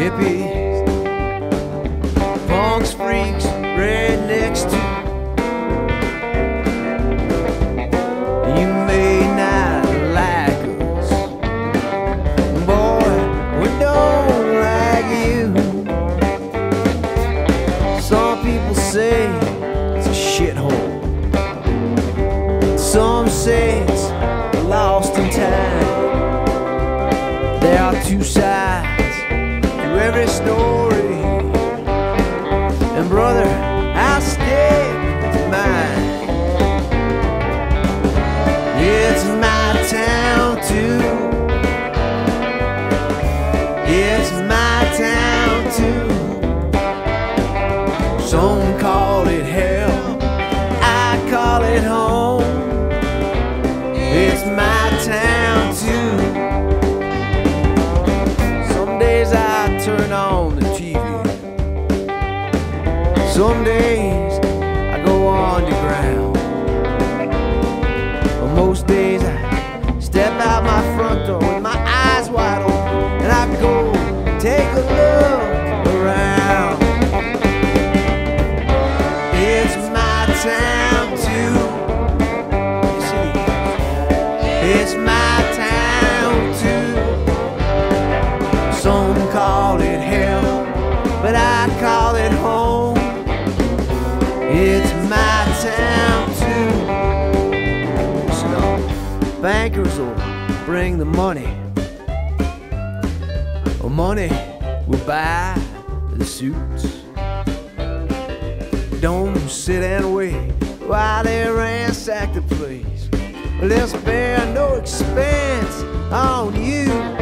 hippies, punks, freaks, rednecks too. You may not like us, boy, we don't like you. Some people say it's a shithole, some say it's lost in time. There are two sides to every story, and brother, I'll stick to mine. It's my town too. It's my town too. Some call it hell, I call it home. It's my town too. Some days I turn on the TV, some days I go underground, but most days I step out my front door with my eyes wide open, and I go take a look around. It's my town too. You see, it's my town too. Some call it hell, but I call it home. It's my town too. So bankers will bring the money, or money will buy the suits. Don't sit and wait while they ransack the place. Well, they'll spare no expense on you.